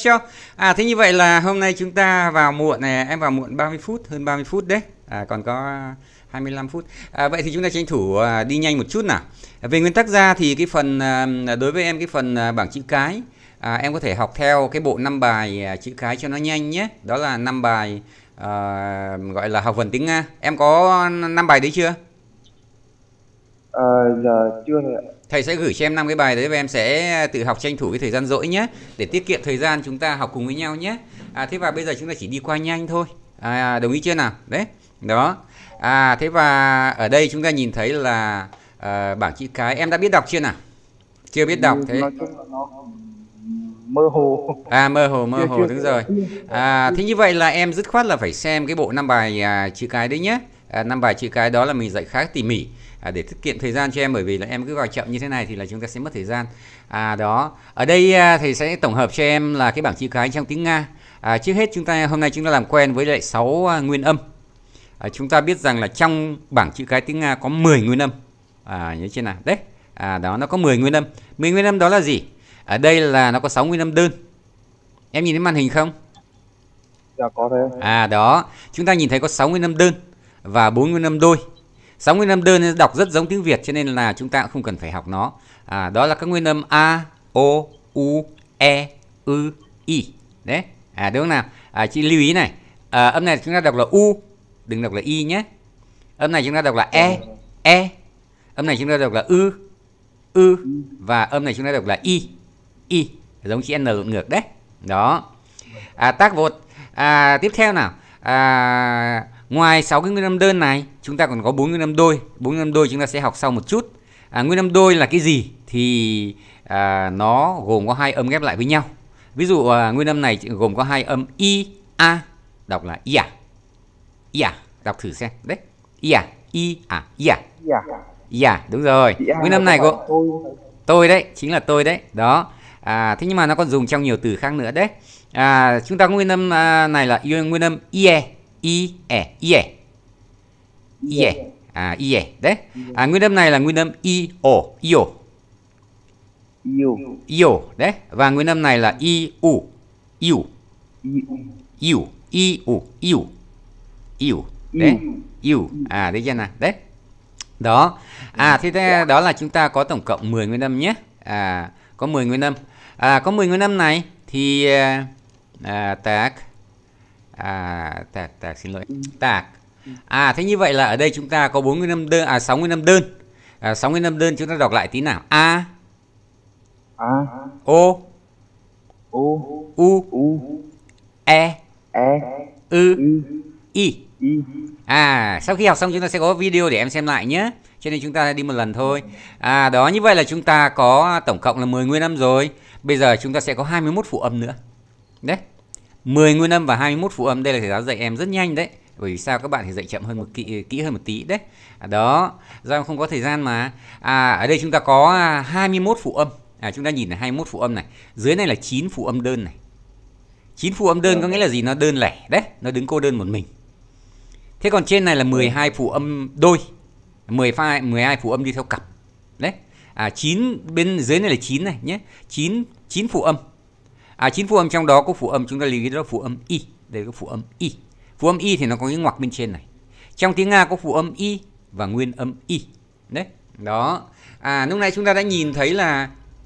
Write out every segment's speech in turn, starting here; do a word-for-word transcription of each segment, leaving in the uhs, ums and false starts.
show. À thế như vậy là hôm nay chúng ta vào muộn này, em vào muộn ba mươi phút, hơn ba mươi phút đấy. À, còn có hai mươi lăm phút. À, vậy thì chúng ta tranh thủ à, đi nhanh một chút nào. À, về nguyên tắc ra thì cái phần à, đối với em cái phần à, bảng chữ cái, à, em có thể học theo cái bộ năm bài à, chữ cái cho nó nhanh nhé. Đó là năm bài à, gọi là học vần tiếng Nga. Em có năm bài đấy chưa? À, giờ chưa thầy ạ. Thầy sẽ gửi cho em năm cái bài đấy và em sẽ tự học tranh thủ cái thời gian rỗi nhé, để tiết kiệm thời gian chúng ta học cùng với nhau nhé. À, thế và bây giờ chúng ta chỉ đi qua nhanh thôi. À, đồng ý chưa nào? Đấy, đó. À, thế và ở đây chúng ta nhìn thấy là à, bảng chữ cái. Em đã biết đọc chưa nào? Chưa biết đọc thế. Nói chung là nó mơ hồ. À, mơ hồ, mơ Chưa, hồ, chưa, đúng chưa. rồi. À, thế như vậy là em dứt khoát là phải xem cái bộ năm bài à, chữ cái đấy nhé. À, năm bài chữ cái đó là mình dạy khá tỉ mỉ. À, để tiết kiệm thời gian cho em, bởi vì là em cứ vào chậm như thế này thì là chúng ta sẽ mất thời gian. À, đó. Ở đây à, thầy sẽ tổng hợp cho em là cái bảng chữ cái trong tiếng Nga. À, trước hết chúng ta hôm nay chúng ta làm quen với lại sáu à, nguyên âm. À, chúng ta biết rằng là trong bảng chữ cái tiếng Nga có mười nguyên âm. À, nhớ chưa nào? Đấy. À, đó, nó có mười nguyên âm. mười nguyên âm đó là gì? Ở đây là nó có sáu nguyên âm đơn. Em nhìn thấy màn hình không? Dạ có thầy. À, đó. Chúng ta nhìn thấy có sáu nguyên âm đơn và bốn nguyên âm đôi. sáu nguyên âm đơn đọc rất giống tiếng Việt cho nên là chúng ta cũng không cần phải học nó. À, đó là các nguyên âm A, O, U, E, Ư, I. Đấy. À, đúng không nào? À, chị lưu ý này. À, âm này chúng ta đọc là U, đừng đọc là I nhé. Âm này chúng ta đọc là E, E. Âm này chúng ta đọc là Ư, Ư. Và âm này chúng ta đọc là I, I. Giống chữ N lộn ngược đấy. Đó. À, tác vột. À, tiếp theo nào. À, ngoài sáu cái nguyên âm đơn này, chúng ta còn có bốn nguyên âm đôi. bốn nguyên âm đôi chúng ta sẽ học sau một chút. À, nguyên âm đôi là cái gì? Thì à, nó gồm có hai âm ghép lại với nhau. Ví dụ à, nguyên âm này gồm có hai âm I, A, đọc là I à. I à, đọc thử xem. Đấy. I à, I à, I à. Dạ. I à, đúng rồi. Chị A Nguyên âm này có phải gồm tôi. tôi đấy, chính là tôi đấy. Đó. À, thế nhưng mà nó còn dùng trong nhiều từ khác nữa đấy. À, chúng ta có nguyên âm à, này là nguyên âm ie, i e, ie, ie, à ie đấy. À, nguyên âm này là nguyên âm i o, io, Yêu. io đấy. Và nguyên âm này là i u, iu, iu, i u, iu, iu đấy, iu. À, đấy chưa nào? Đấy. Đó. À, thế thế đó là chúng ta có tổng cộng mười nguyên âm nhé. À, có mười nguyên âm. À, có mười nguyên âm này thì à, tạc à, tạc tạc xin lỗi tạc. À, thế như vậy là ở đây chúng ta có bốn nguyên âm đơn, à sáu nguyên âm đơn. À, sáu nguyên âm đơn chúng ta đọc lại tí nào. A, A, O, O, U, U, E, E, Ư, I, I. I. À, sau khi học xong chúng ta sẽ có video để em xem lại nhé. Cho nên chúng ta đi một lần thôi. À, đó, như vậy là chúng ta có tổng cộng là mười nguyên âm rồi. Bây giờ chúng ta sẽ có hai mươi mốt phụ âm nữa. Đấy. mười nguyên âm và hai mươi mốt phụ âm. Đây là thầy giáo dạy em rất nhanh đấy. Bởi vì sao các bạn thì dạy chậm hơn một kỹ, kỹ hơn một tí đấy. À, đó, do không có thời gian mà. À, ở đây chúng ta có hai mươi mốt phụ âm. À, chúng ta nhìn là hai mươi mốt phụ âm này. Dưới này là chín phụ âm đơn này. chín phụ âm đơn có nghĩa là gì? Nó đơn lẻ đấy, nó đứng cô đơn một mình. Thế còn trên này là mười hai phụ âm đôi. mười hai phụ âm đi theo cặp. Đấy. À, chín bên dưới này là chín này nhé. chín chín phụ âm. À, chín phụ âm trong đó có phụ âm chúng ta lưu ý đó là phụ âm y. Đây là phụ âm y. Phụ âm y thì nó có cái ngoặc bên trên này. Trong tiếng Nga có phụ âm y và nguyên âm y. Đấy. Đó. À, lúc nãy chúng ta đã nhìn thấy là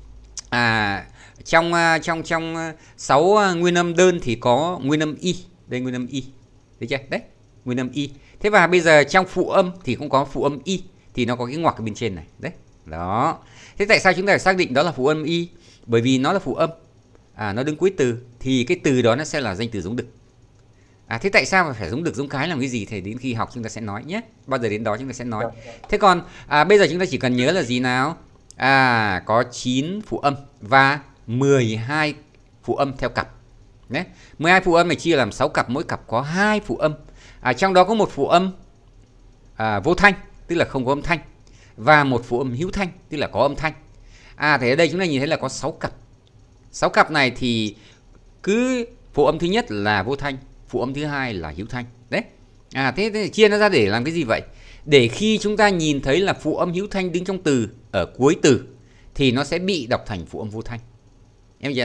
à trong trong trong sáu nguyên âm đơn thì có nguyên âm y. Đây nguyên âm y. Thấy chưa? Đấy. Nguyên âm y. Thế và bây giờ trong phụ âm thì cũng có phụ âm y, thì nó có cái ngoặc ở bên trên này. Đấy. Đó. Thế tại sao chúng ta phải xác định đó là phụ âm y? Bởi vì nó là phụ âm. À, nó đứng cuối từ thì cái từ đó nó sẽ là danh từ giống đực. À, thế tại sao phải giống đực giống cái làm cái gì thì đến khi học chúng ta sẽ nói nhé. Bao giờ đến đó chúng ta sẽ nói. Thế còn à, bây giờ chúng ta chỉ cần nhớ là gì nào? À, có chín phụ âm và mười hai phụ âm theo cặp. Đấy. mười hai phụ âm này chia làm sáu cặp, mỗi cặp có hai phụ âm. À, trong đó có một phụ âm à, vô thanh, tức là không có âm thanh, và một phụ âm hữu thanh, tức là có âm thanh. À, thế ở đây chúng ta nhìn thấy là có sáu cặp. sáu cặp này thì cứ phụ âm thứ nhất là vô thanh, phụ âm thứ hai là hữu thanh. Đấy. À, thế, thế chia nó ra để làm cái gì vậy? Để khi chúng ta nhìn thấy là phụ âm hữu thanh đứng trong từ ở cuối từ thì nó sẽ bị đọc thành phụ âm vô thanh. Em nhìn nào.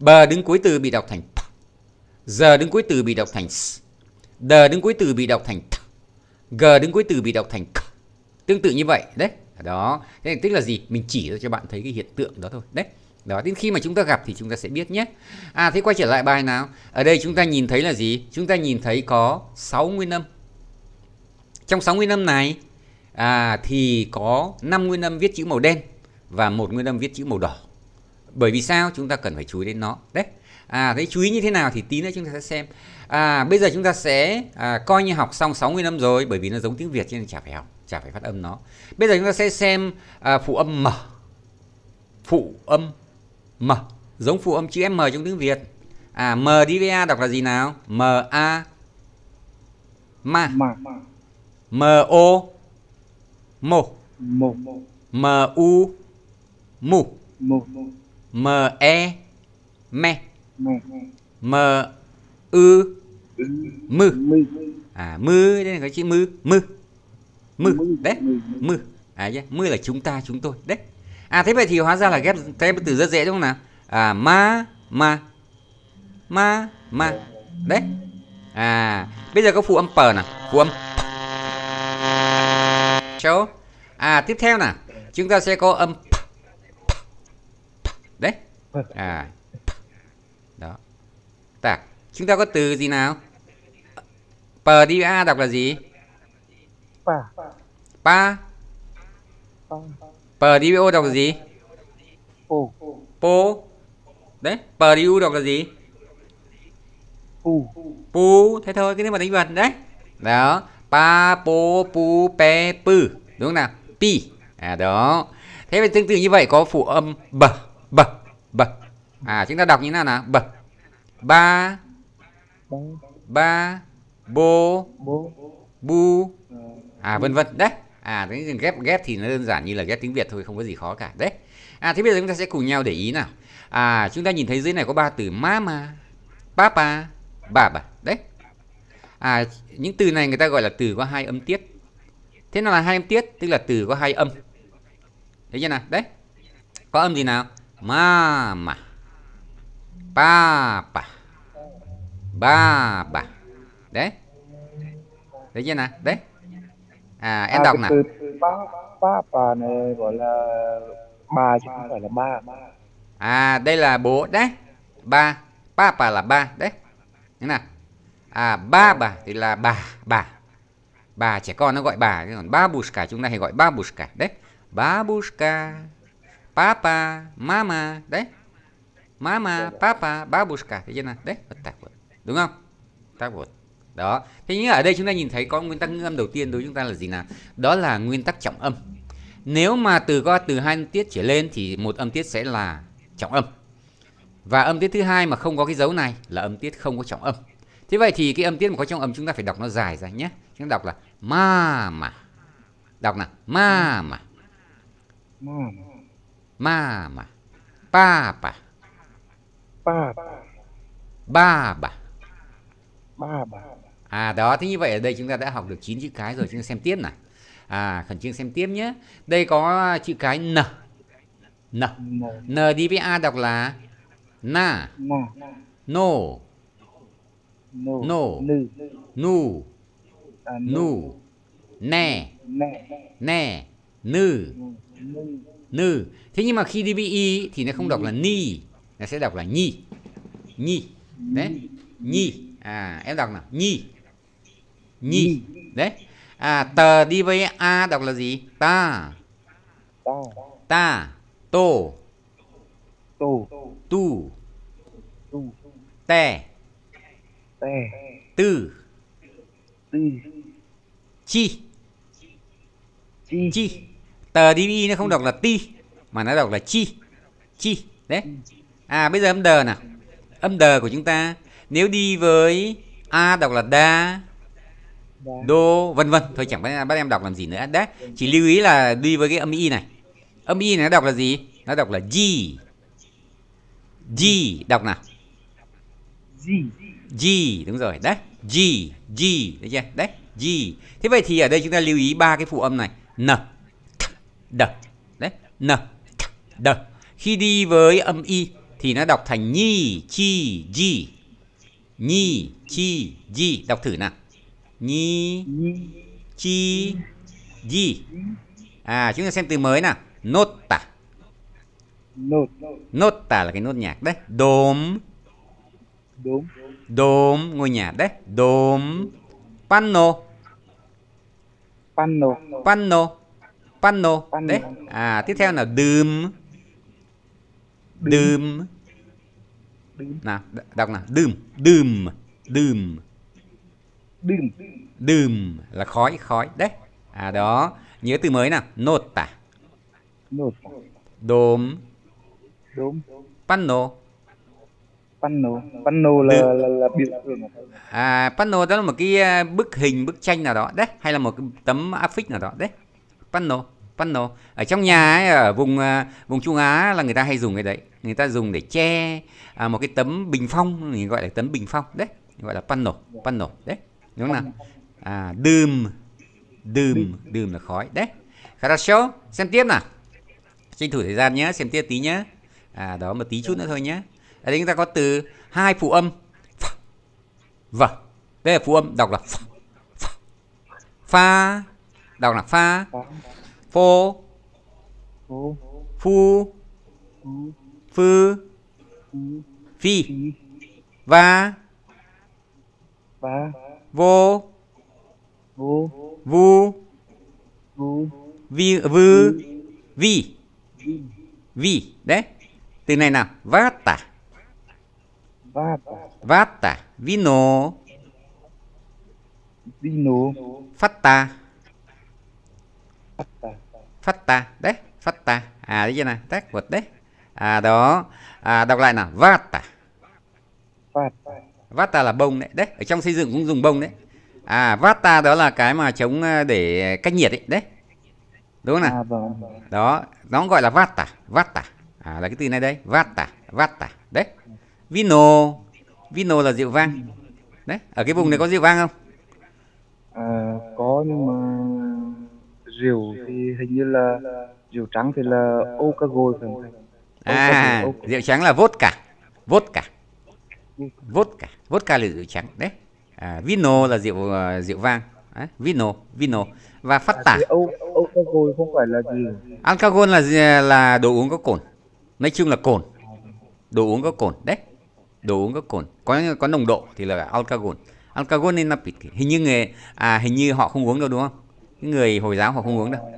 Bờ đứng cuối từ bị đọc thành p. Giờ đứng cuối từ bị đọc thành s. Đờ đứng cuối từ bị đọc thành th. G đứng cuối từ bị đọc thành k. Tương tự như vậy đấy. Đó, thế tức là gì? Mình chỉ ra cho bạn thấy cái hiện tượng đó thôi. Đấy. Đó, đến khi mà chúng ta gặp thì chúng ta sẽ biết nhé. À, thế quay trở lại bài nào. Ở đây chúng ta nhìn thấy là gì? Chúng ta nhìn thấy có sáu nguyên âm. Trong sáu nguyên âm này à, thì có năm nguyên âm viết chữ màu đen và một nguyên âm viết chữ màu đỏ. Bởi vì sao? Chúng ta cần phải chú ý đến nó. Đấy. À, thế chú ý như thế nào thì tí nữa chúng ta sẽ xem. À, bây giờ chúng ta sẽ à, coi như học xong sáu nguyên âm rồi, bởi vì nó giống tiếng Việt cho nên chả phải học, chả phải phát âm nó. Bây giờ chúng ta sẽ xem à, phụ âm M. Phụ âm M giống phụ âm chữ M trong tiếng Việt. À, M đi với A đọc là gì nào? M A ma. M O mô. M U mu. M E me. M ư mư. À, mư đây là cái chữ mư. Mư. Mư. Đấy. Mư. À, mư là chúng ta, chúng tôi. Đấy. À, thế vậy thì hóa ra là ghép cái từ rất dễ đúng không nào? À, ma, ma. Ma, ma. Đấy. À, bây giờ có phụ âm p nào. Phụ âm Show. À, tiếp theo nào. Chúng ta sẽ có âm p. Đấy. À. Đó. Tạc. Chúng ta có từ gì nào? P đi với A đọc là gì? Pa. Pa. P đi với O đọc là gì? Po. Po. Đấy. P đi U đọc là gì? Pu. Pu. Thế thôi, cái này mà đánh vật đấy. Đó. Pa, po, pu, pe, pu. Đúng không nào? Pi. À, đó. Thế vậy tương tự như vậy có phụ âm b. B. B. À, chúng ta đọc như thế nào nào? B. Ba. Ba. Bô. Bu. À, vân vân. Đấy. À, cái ghép ghép thì nó đơn giản như là ghép tiếng Việt thôi, không có gì khó cả. Đấy. À, thế bây giờ chúng ta sẽ cùng nhau để ý nào. À, chúng ta nhìn thấy dưới này có ba từ mama, papa, baba. Đấy. À, những từ này người ta gọi là từ có hai âm tiết. Thế nào là hai âm tiết? Tức là từ có hai âm. Thấy chưa nào? Đấy. Có âm gì nào? Mama, papa, baba. Đấy. Thấy chưa nào? Đấy. À, em À, đọc cái nào. từ pa, papa này gọi là ba chứ không phải là ba. À, đây là bố đấy. Ba. Papa là ba. Đấy. Thế nào? À, ba bà thì là bà. Bà. Bà trẻ con nó gọi bà. Còn babushka chúng ta hay gọi babushka. Đấy. Babushka. Papa. Mama. Đấy. Mama. Papa. Babushka. Thế chưa nào? Đấy. Đúng không? Tác vột. Đó. Thế nhưng ở đây chúng ta nhìn thấy có nguyên tắc ngữ âm đầu tiên đối với chúng ta là gì nào? Đó là nguyên tắc trọng âm. Nếu mà từ có từ hai âm tiết trở lên thì một âm tiết sẽ là trọng âm. Và âm tiết thứ hai mà không có cái dấu này là âm tiết không có trọng âm. Thế vậy thì cái âm tiết mà có trọng âm chúng ta phải đọc nó dài ra nhé. Chúng ta đọc là mama. Đọc nào. Mama. Mama. Papa. Papa. Baba. Baba. À, đó. Thế như vậy ở đây chúng ta đã học được chín chữ cái rồi. Chúng ta xem tiếp nào. À, khẩn trương xem tiếp nhé. Đây có chữ cái n. N. N đi với A đọc là na. No. No. Nu. Nu. Nè. Nè. Nư. Nư. Thế nhưng mà khi đi với Y thì nó không đọc là ni, nó sẽ đọc là nhi. Nhi. Đấy. Nhi. À, em đọc nào. Nhi. Nhi. Đấy. À, tờ đi với A đọc là gì? Ta. Ta. Tô. Tu. Tè. Tư. Chi. Chi. Tờ đi với Y nó không đọc là ti mà nó đọc là chi. Chi. Đấy. À, bây giờ âm đờ nào. Âm đờ của chúng ta nếu đi với A đọc là đa, đô, vân vân. Thôi chẳng bắt em đọc làm gì nữa. Đấy. Chỉ lưu ý là đi với cái âm Y này. Âm Y này nó đọc là gì? Nó đọc là G. G. Đọc nào. G. Đúng rồi. Đấy. G. G. Đấy chưa? Đấy. G. Thế vậy thì ở đây chúng ta lưu ý ba cái phụ âm này. N. K. D. Đấy. N. K. D. Khi đi với âm Y thì nó đọc thành nhi chi ji. Nhi chi ji, đọc thử nào. Nhi chi ji. À, chúng ta xem từ mới nào. Nota. Nốt. Nota là cái nốt nhạc đấy. Đốm. Đúng. Đốm, ngôi nhà đấy. Đốm. Panno. Panno. Panno. Panno. Panno. Đấy. À, tiếp theo là đùm. Đùm. Nào, đọc nào. Đùm. Đùm. Đùm. Đùm. Đùm là khói, khói. Đấy. À, đó. Nhớ từ mới nào. Nota. Nốt. Đốm. Đúng. Panno. Panno. Panno là, là, là biểu tượng. À, panno đó là một cái bức hình, bức tranh nào đó đấy, hay là một cái tấm áp phích nào đó đấy. Panno, panno. Ở trong nhà ấy, ở vùng vùng Trung Á là người ta hay dùng cái đấy. Người ta dùng để che à, một cái tấm bình phong, mình gọi là tấm bình phong đấy, gọi là panno, panno đấy. Đúng không nào? À, đùm. Đùm, đùm là khói đấy. Хорошо, xem tiếp nào. Tranh thủ thời gian nhé, xem tiếp tí nhé. À, đó một tí chút nữa thôi nhé. Ở đây chúng ta có từ hai phụ âm. Vâng, đây là phụ âm, đọc là ph, ph. Pha, đọc là pha. Phô, Phô. phu, Phú. phư, Phú. phi. Phí. Va, Và. vô, Vô. vu, Vu. vi, vư, vi. Vi, đấy. Từ này nào, vata. Vata. Vata, vino, Vino. fatta. Fatta. Fatta, đấy, fatta. À, đấy chưa nào, tác vật đấy. À, đó. À, đọc lại nào, vata. Vata. Vata là bông đấy. Đấy, ở trong xây dựng cũng dùng bông đấy. À, vata đó là cái mà chống để cách nhiệt ấy, đấy. Đúng không nào? À, vâng. Đó, nó gọi là vata, vata. À, là cái từ này đây, vata, vata. Đấy. Vino, vino là rượu vang. Đấy, ở cái vùng này có rượu vang không? À, có nhưng mà rượu thì hình như là rượu trắng thì là Okagoi phải không? À, rượu trắng là vodka, vodka. Vodka, vodka là rượu trắng đấy. À, vino là rượu uh, rượu vang. Đấy, vino, vino và phát tả. À, Okagoi không phải là gì? Alcohol là là đồ uống có cồn. Nói chung là cồn. Đồ uống có cồn đấy. Đồ uống có cồn, có có nồng độ thì là alcohol. Alcohol nên là hình như người à hình như họ không uống đâu đúng không? Những người Hồi giáo họ không uống đâu.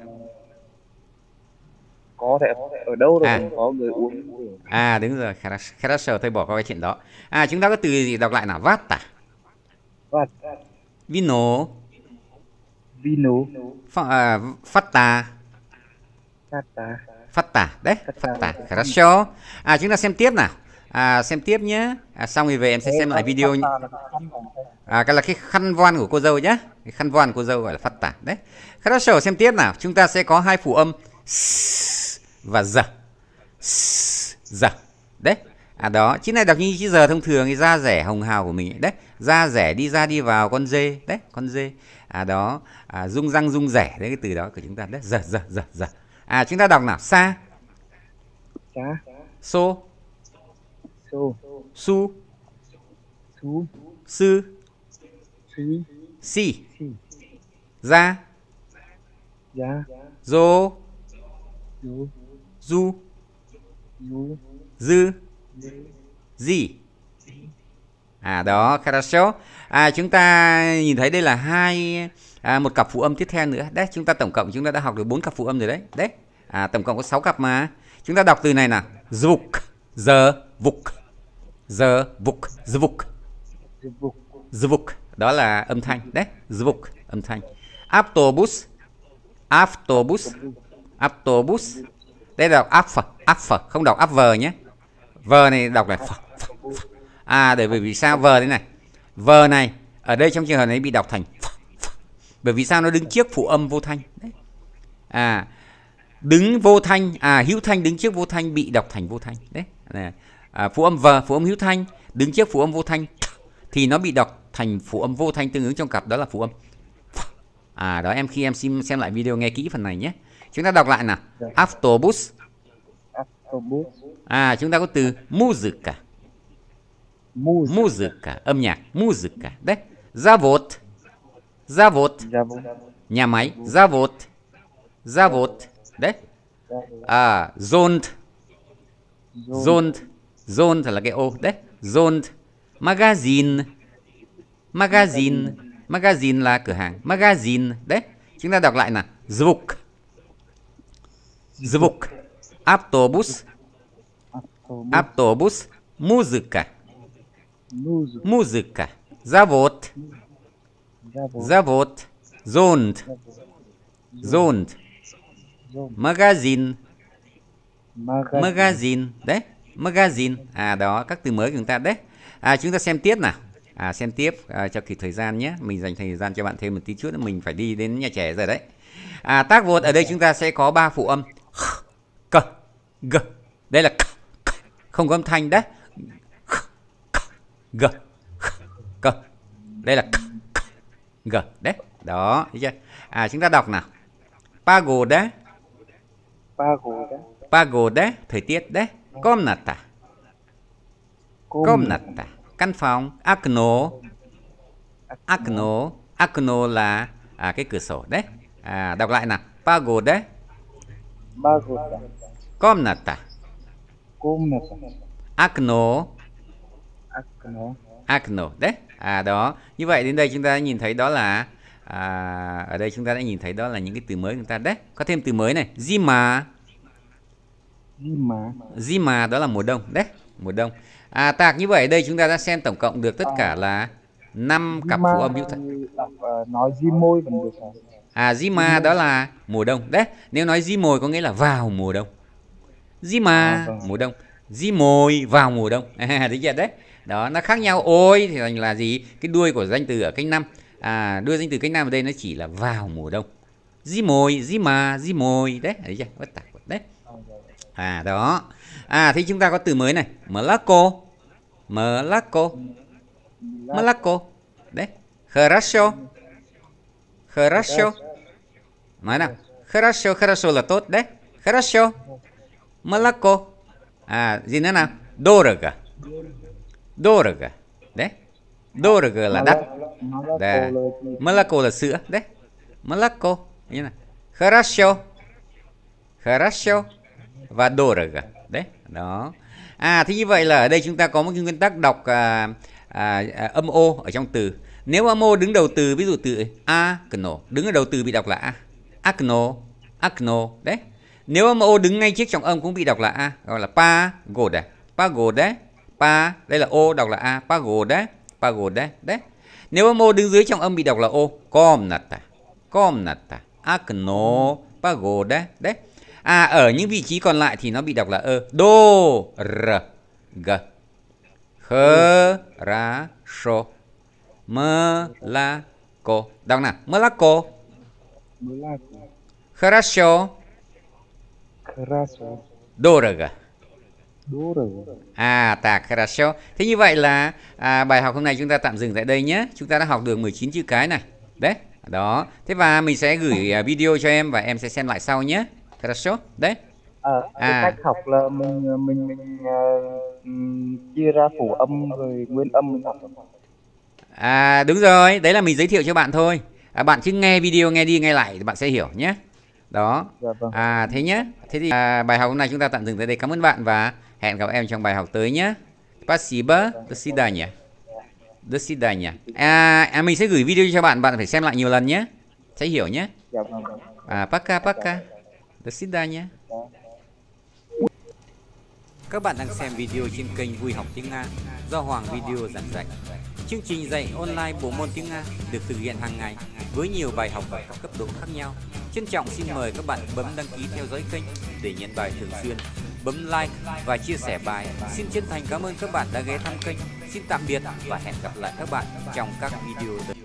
Có thể ở đâu rồi à. có người uống. À đúng rồi, Хорошо, tôi bỏ qua cái chuyện đó. À, chúng ta có từ gì đọc lại nào? Vata. Vata. Vino. Vino. Fa, uh, fatta. Fatta. Fatta, đấy, fatta. Хорошо. À, chúng ta xem tiếp nào. À, xem tiếp nhé. À, xong rồi về em sẽ xem lại video. À, cái là cái khăn voan của cô dâu nhé. Cái khăn voan của cô dâu gọi là fatta. Đấy. Хорошо, xem tiếp nào. Chúng ta sẽ có hai phụ âm s và giờ. Giờ. Đấy. À, đó. Chữ này đọc như chữ giờ thông thường, cái da rẻ hồng hào của mình ấy. Đấy. Da rẻ đi ra đi vào, con dê. Đấy, con dê. À, đó. À, rung răng rung rẻ. Đấy, cái từ đó của chúng ta. Đấy. Giờ, giờ, giờ, giờ. À, chúng ta đọc nào. Sa. Sa. So. So. Su. Su. Sư. Si. Si. Si. Ra. Ra. Dô. Du. Du. Du. Dư. Gì. À, đó, хорошо. À, chúng ta nhìn thấy đây là hai à, một cặp phụ âm tiếp theo nữa. Đấy, chúng ta tổng cộng chúng ta đã học được bốn cặp phụ âm rồi đấy. Đấy. À, tổng cộng có sáu cặp mà. Chúng ta đọc từ này nào. Zvuk, giờ, vuk. Giờ, vuk, zvuk. Zvuk, đó là âm thanh. Đấy, zvuk, âm thanh. Autobus. Autobus. Autobus. Đây là đọc after, after, không đọc after nhé. Vờ này đọc là phở, phở, phở. À, để bởi vì sao vờ thế này. Vờ này ở đây trong trường hợp này bị đọc thành phở, phở. Bởi vì sao nó đứng trước phụ âm vô thanh. Đấy. À, đứng vô thanh, à hữu thanh đứng trước vô thanh bị đọc thành vô thanh. Đấy. À, phụ âm vờ, phụ âm hữu thanh đứng trước phụ âm vô thanh thì nó bị đọc thành phụ âm vô thanh tương ứng trong cặp, đó là phụ âm. À, đó, em khi em xem, xem lại video nghe kỹ phần này nhé. Chúng ta đọc lại nào. Autobus. Autobus. À, chúng ta có từ música. Music. Música, âm nhạc, música. Đấy. Zavod. Zavod, Zavod. nhà máy. Zavod. Zavod. Đấy. À, Zond. Zond. Zond là cái ô. Đấy. Zond. Magazine. Magazine. Magazine là cửa hàng. Magazine. Đấy. Chúng ta đọc lại nào. Zvuk. Zvuk. Autobus. Autobus. Autobus. Música. Music. Música. Zavod. Zavod. Zavod. Zond. Zond. Zone. Magazine. Magazine. Magazine. Đấy. Magazine. À đó, các từ mới của chúng ta đấy. À, chúng ta xem tiếp nào. À, xem tiếp à, cho kịp thời gian nhé. Mình dành thời gian cho bạn thêm một tí chút nữa, mình phải đi đến nhà trẻ rồi đấy. À, tác vột ở đây chúng ta sẽ có ba phụ âm. K, G. Đây là k, k. Không có âm thanh đấy. G, K. Đây là k, k, G. Đấy. Đó, thấy chưa? À, chúng ta đọc nào. Pagoda. Pagoda. Pagoda, thời tiết đấy. Komnata. Komnata, căn phòng. Okno. Okno. Okno là à, cái cửa sổ đấy. À, đọc lại nào. Pagoda. Pagoda. Komnata. Komnata. Okno. Okno. Okno đấy. À đó, như vậy đến đây chúng ta đã nhìn thấy đó là à, ở đây chúng ta đã nhìn thấy đó là những cái từ mới của chúng ta đấy. Có thêm từ mới này. Zima. Zima. Zima đó là mùa đông đấy. Mùa đông. À, tạc như vậy đây chúng ta đã xem tổng cộng được tất cả là năm cặp phụ âm hữu thanh. Uh, nói Zimoi vẫn được sao? À, Zima đó là mùa đông đấy. Nếu nói Zimoi có nghĩa là vào mùa đông. Zima À, vâng. mùa đông. Zimoi vào mùa đông. À, thấy chưa đấy. Đó, nó khác nhau. Ôi thì thành là gì? Cái đuôi của danh từ ở kênh năm. À, đuôi danh từ kênh năm ở đây nó chỉ là vào mùa đông. Zimoi, Zima, Zimoi đấy, thấy chưa? Bất tạc đấy. À đó. À, thì chúng ta có từ mới này. Malaco. Malaco. Malaco. Đấy. Хорошо. Хорошо. Nói nào. Хорошо, хорошо là tốt đấy. Хорошо. Malaco. À, gì nữa nào? Дорого. Дорого. Đấy. Дорого là đắt. Đấy. Malaco là sữa đấy. Malaco. Như nào? Хорошо. Хорошо. Và дорого. Đấy. Đó. À, thì như vậy là ở đây chúng ta có một cái nguyên tắc đọc à, à, à, âm ô ở trong từ. Nếu âm ô đứng đầu từ, ví dụ từ akno, đứng ở đầu từ bị đọc là a. Akno, akno. Đấy. Nếu âm ô đứng ngay trước trọng âm cũng bị đọc là a, gọi là pagoda. Pagoda. Pa, đây là ô đọc là a. Pagoda. Pagoda. Đấy. Nếu âm ô đứng dưới trọng âm bị đọc là ô. Komnata. Komnata. Akno. Pagoda. Đấy. À, ở những vị trí còn lại thì nó bị đọc là ơ. Do, r, g. Хорошо. Молоко. Đọc nào. Молоко. Молоко. Хорошо. Хорошо. Дорого. Дорого. À, tạc хорошо. Thế như vậy là à, bài học hôm nay chúng ta tạm dừng tại đây nhé. Chúng ta đã học được mười chín chữ cái này. Đấy. Đó. Thế và mình sẽ gửi video cho em và em sẽ xem lại sau nhé. Хорошо. Đấy. À, cái À. cách học là mình mình mình uh, chia ra phụ âm rồi nguyên âm mình học. À, đúng rồi. Đấy là mình giới thiệu cho bạn thôi. À, bạn cứ nghe video, nghe đi nghe lại thì bạn sẽ hiểu nhé. Đó. Dạ vâng. À, thế nhé. Thế thì à, bài học hôm nay chúng ta tạm dừng tại đây. Cảm ơn bạn và hẹn gặp em trong bài học tới nhé. Спасибо. До свидания. До свидания. À, à, mình sẽ gửi video cho bạn. Bạn phải xem lại nhiều lần nhé. Sẽ hiểu nhé. Dạ vâng. À, пока, пока. До свидания. Các bạn đang xem video trên kênh Vui Học Tiếng Nga do Hoàng Video giảng dạy. Chương trình dạy online bộ môn tiếng Nga được thực hiện hàng ngày với nhiều bài học ở các cấp độ khác nhau. Trân trọng xin mời các bạn bấm đăng ký theo dõi kênh để nhận bài thường xuyên, bấm like và chia sẻ bài. Xin chân thành cảm ơn các bạn đã ghé thăm kênh. Xin tạm biệt và hẹn gặp lại các bạn trong các video tới.